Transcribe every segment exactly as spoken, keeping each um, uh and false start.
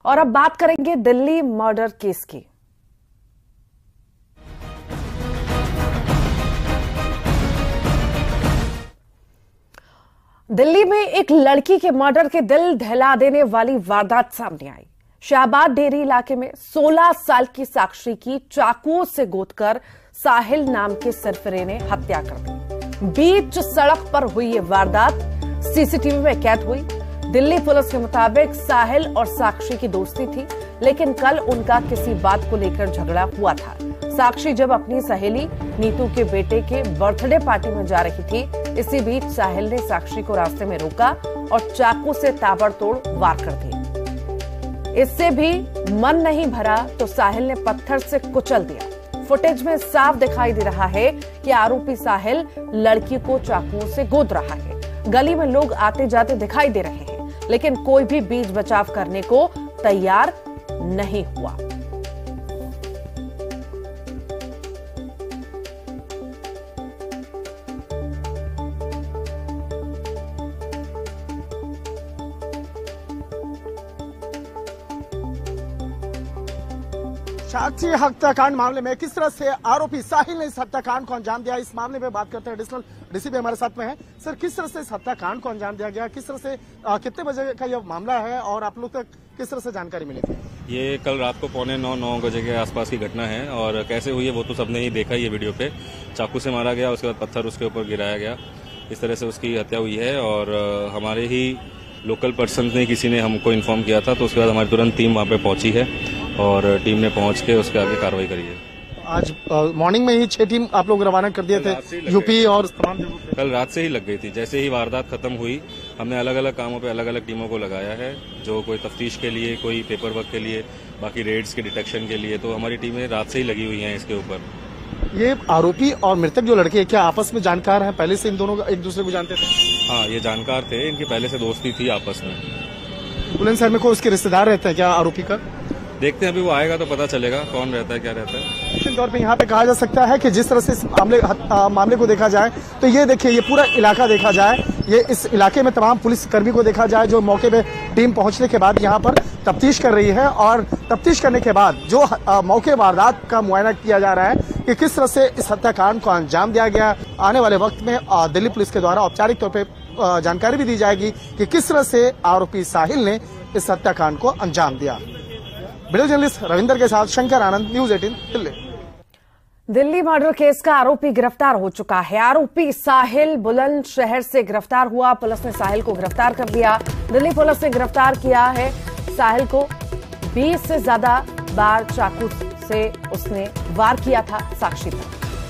और अब बात करेंगे दिल्ली मर्डर केस की। दिल्ली में एक लड़की के मर्डर के दिल दहला देने वाली वारदात सामने आई। शाहबाद डेरी इलाके में सोलह साल की साक्षी की चाकुओं से गोदकर साहिल नाम के सरफरे ने हत्या कर दी। बीच सड़क पर हुई ये वारदात सीसीटीवी में कैद हुई। दिल्ली पुलिस के मुताबिक साहिल और साक्षी की दोस्ती थी, लेकिन कल उनका किसी बात को लेकर झगड़ा हुआ था। साक्षी जब अपनी सहेली नीतू के बेटे के बर्थडे पार्टी में जा रही थी, इसी बीच साहिल ने साक्षी को रास्ते में रोका और चाकू से ताबड़तोड़ वार कर दिए। इससे भी मन नहीं भरा तो साहिल ने पत्थर से कुचल दिया। फुटेज में साफ दिखाई दे रहा है कि आरोपी साहिल लड़की को चाकुओं से गोद रहा है। गली में लोग आते जाते दिखाई दे रहे हैं, लेकिन कोई भी बीच बचाव करने को तैयार नहीं हुआ। साक्षी हत्याकांड मामले में किस तरह से आरोपी साहिल ने इस हत्याकांड को अंजाम दिया, इस मामले में बात करते हैं। एडिशनल डीसीपी हमारे साथ में है। सर, किस तरह से इस हत्याकांड को अंजाम दिया गया, किस तरह से आ, कितने बजे का यह मामला है और आप लोग तक किस तरह से जानकारी मिली थी? ये कल रात को पौने नौ नौ बजे के आसपास की घटना है और कैसे हुई है वो तो सबने ही देखा ये वीडियो पे। चाकू से मारा गया, उसके बाद पत्थर उसके ऊपर गिराया गया, इस तरह से उसकी हत्या हुई है। और हमारे ही लोकल पर्सन ने किसी ने हमको इन्फॉर्म किया था, तो उसके बाद हमारी तुरंत टीम वहाँ पे पहुंची है और टीम ने पहुंच के उसके आगे कार्रवाई करी है। आज मॉर्निंग में ही छह टीम आप लोग रवाना कर दिए थे यूपी और तमाम जगहों पे। कल रात से ही लग गई थी। जैसे ही वारदात खत्म हुई, हमने अलग अलग कामों पे अलग अलग टीमों को लगाया है, जो कोई तफ्तीश के लिए, कोई पेपर वर्क के लिए, बाकी रेड्स के डिटेक्शन के लिए। तो हमारी टीमें रात से ही लगी हुई हैं इसके ऊपर। ये आरोपी और मृतक जो लड़के क्या आपस में जानकार हैं? पहले से इन दोनों एक दूसरे को जानते थे? हाँ, ये जानकार थे, इनकी पहले से दोस्ती थी आपस में। बुलंदशहर में कोई उसके रिश्तेदार रहते हैं क्या आरोपी का? देखते हैं, अभी वो आएगा तो पता चलेगा कौन रहता है, क्या रहता है। निश्चित तौर पे यहाँ पे कहा जा सकता है कि जिस तरह से इस मामले आ, मामले को देखा जाए तो ये देखिए, ये पूरा इलाका देखा जाए, ये इस इलाके में तमाम पुलिस कर्मी को देखा जाए जो मौके पे टीम पहुंचने के बाद यहाँ पर तफ्तीश कर रही है। और तफ्तीश करने के बाद जो आ, मौके वारदात का मुआयना किया जा रहा है कि किस तरह से इस हत्याकांड को अंजाम दिया गया। आने वाले वक्त में आ, दिल्ली पुलिस के द्वारा औपचारिक तौर पर जानकारी भी दी जाएगी कि किस तरह से आरोपी साहिल ने इस हत्याकांड को अंजाम दिया। वीडियो जर्नलिस्ट रविंदर के साथ शंकर आनंद, न्यूज अठारह दिल्ली। दिल्ली मर्डर केस का आरोपी गिरफ्तार हो चुका है। आरोपी साहिल बुलंदशहर से गिरफ्तार हुआ। पुलिस ने साहिल को गिरफ्तार कर लिया। दिल्ली पुलिस ने गिरफ्तार किया है साहिल को। बीस से ज्यादा बार चाकू से उसने वार किया था साक्षी पर।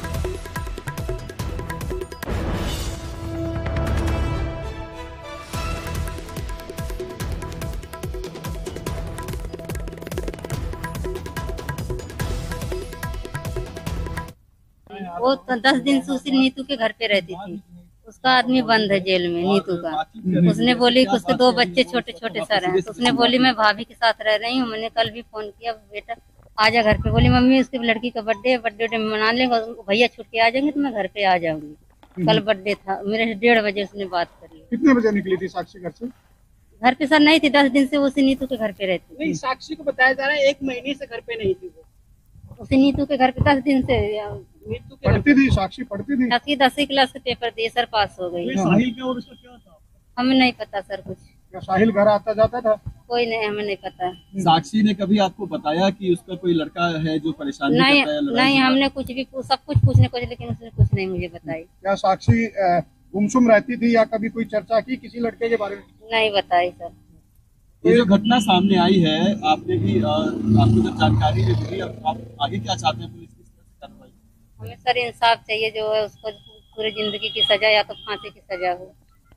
वो दस दिन से उसी नीतू के घर पे रहती थी। उसका आदमी बंद है जेल में, नीतू का। उसने बोली कि उसके दो बच्चे छोटे छोटे सर हैं, तो उसने बोली मैं भाभी के साथ रह रही हूँ। मैंने कल भी फोन किया, बेटा आजा घर पे। बोली मम्मी उसकी लड़की का बर्थडे है, बर्थडे मना लेंगे, भैया छुट के आ जाएंगे तो मैं घर पे आ जाऊंगी। कल बर्थडे था मेरे, डेढ़ बजे उसने बात करी। कितने बजे निकली थी साक्षी घर से? घर पे सर नहीं थी, दस दिन से उसी नीतू के घर पे रहती थी। साक्षी को बताया जा रहा है एक महीने से घर पे नहीं थी वो। उसी नीतू के घर पे दस दिन से पढ़ती थी साक्षी, पढ़ती थी। साक्षी दसवीं क्लास के पेपर दिए सर, पास हो गई। साहिल क्या और उसका क्या था हमें नहीं पता सर कुछ। क्या साहिल घर आता जाता था? कोई नहीं, हमें नहीं पता। साक्षी ने कभी आपको बताया कि उसका कोई लड़का है जो परेशान नहीं करता है? नहीं, हमने कुछ भी सब कुछ पूछने कुछ, लेकिन उसने कुछ नहीं मुझे बताई। क्या साक्षी गुमसुम रहती थी या कभी कोई चर्चा की किसी लड़के के बारे में? नहीं बताई सर। ये जो घटना सामने आई है, आपने भी आपको जब जानकारी मिली, आप आगे क्या चाहते हैं? पुलिस किस तरह से कार्रवाई? हमें सर इंसाफ चाहिए, जो है उसको पूरी जिंदगी की सजा या तो फांसी की सजा हो।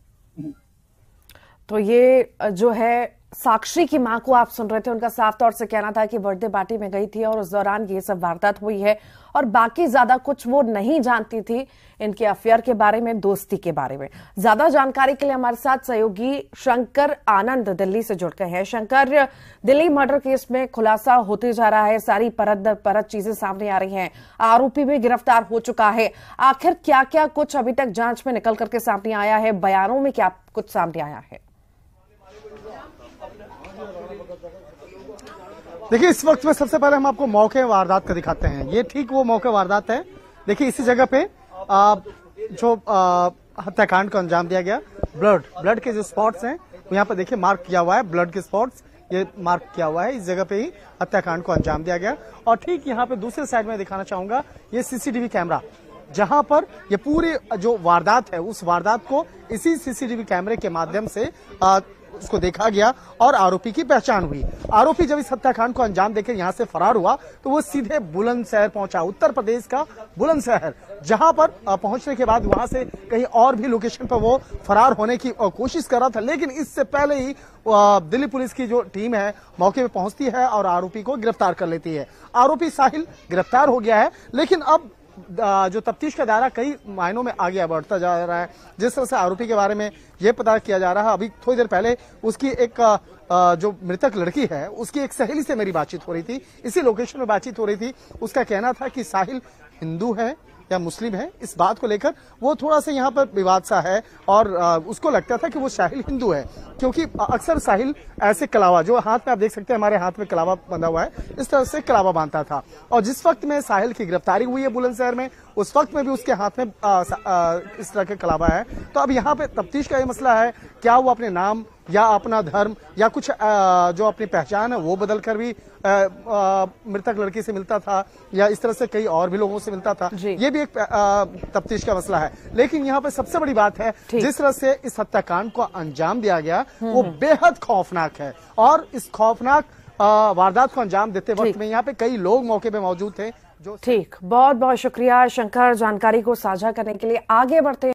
तो ये जो है साक्षी की मां को आप सुन रहे थे, उनका साफ तौर से कहना था कि बर्थडे पार्टी में गई थी और उस दौरान ये सब वारदात हुई है और बाकी ज्यादा कुछ वो नहीं जानती थी इनके अफेयर के बारे में, दोस्ती के बारे में। ज्यादा जानकारी के लिए हमारे साथ सहयोगी शंकर आनंद दिल्ली से जुड़ गए हैं। शंकर, दिल्ली मर्डर केस में खुलासा होते जा रहा है, सारी परत दर परत चीजें सामने आ रही हैं, आरोपी भी गिरफ्तार हो चुका है। आखिर क्या क्या कुछ अभी तक जांच में निकल करके सामने आया है, बयानों में क्या कुछ सामने आया है? देखिए, इस वक्त में सबसे पहले हम आपको मौके वारदात का दिखाते हैं। ये ठीक वो मौके वारदात है। देखिए, इसी जगह पे आ, जो हत्याकांड को अंजाम दिया गया, ब्लड ब्लड के जो स्पॉट्स हैं वो यहाँ पे देखिए मार्क किया हुआ है। ब्लड के स्पॉट्स ये मार्क किया हुआ है। इस जगह पे ही हत्याकांड को अंजाम दिया गया। और ठीक यहाँ पे दूसरे साइड में दिखाना चाहूंगा, ये सीसीटीवी कैमरा, जहां पर ये पूरी जो वारदात है उस वारदात को इसी सीसीटीवी कैमरे के माध्यम से आ, उसको देखा गया और आरोपी की पहचान हुई। आरोपी जब इस हत्याकांड को अंजाम देकर यहां से फरार हुआ तो वो सीधे बुलंदशहर पहुंचा, उत्तर प्रदेश का बुलंदशहर, जहां पर पहुंचने के बाद वहां से कहीं और भी लोकेशन पर वो फरार होने की कोशिश कर रहा था। लेकिन इससे पहले ही दिल्ली पुलिस की जो टीम है मौके पर पहुंचती है और आरोपी को गिरफ्तार कर लेती है। आरोपी साहिल गिरफ्तार हो गया है, लेकिन अब जो तफ्तीश का दायरा कई मायनों में आगे बढ़ता जा रहा है। जिस तरह से आरोपी के बारे में यह पता किया जा रहा है, अभी थोड़ी देर पहले उसकी एक जो मृतक लड़की है उसकी एक सहेली से मेरी बातचीत हो रही थी, इसी लोकेशन में बातचीत हो रही थी। उसका कहना था कि साहिल हिंदू है या मुस्लिम है, इस बात को लेकर वो थोड़ा सा यहाँ पर विवाद सा है और उसको लगता था कि वो साहिल हिंदू है, क्योंकि अक्सर साहिल ऐसे कलावा, जो हाथ में आप देख सकते हैं हमारे हाथ में कलावा बंधा हुआ है, इस तरह से कलावा बांधता था। और जिस वक्त में साहिल की गिरफ्तारी हुई है बुलंदशहर में, उस वक्त में भी उसके हाथ में आ, आ, इस तरह के कलावा है। तो अब यहाँ पे तफ्तीश का ये मसला है, क्या वो अपने नाम या अपना धर्म या कुछ आ, जो अपनी पहचान है वो बदल कर भी मृतक लड़की से मिलता था या इस तरह से कई और भी लोगों से मिलता था, ये भी एक तफ्तीश का मसला है। लेकिन यहाँ पे सबसे बड़ी बात है, जिस तरह से इस हत्याकांड को अंजाम दिया गया वो बेहद खौफनाक है। और इस खौफनाक वारदात को अंजाम देते वक्त में यहाँ पे कई लोग मौके पे मौजूद थे। जो ठीक, बहुत बहुत शुक्रिया शंकर जानकारी को साझा करने के लिए। आगे बढ़ते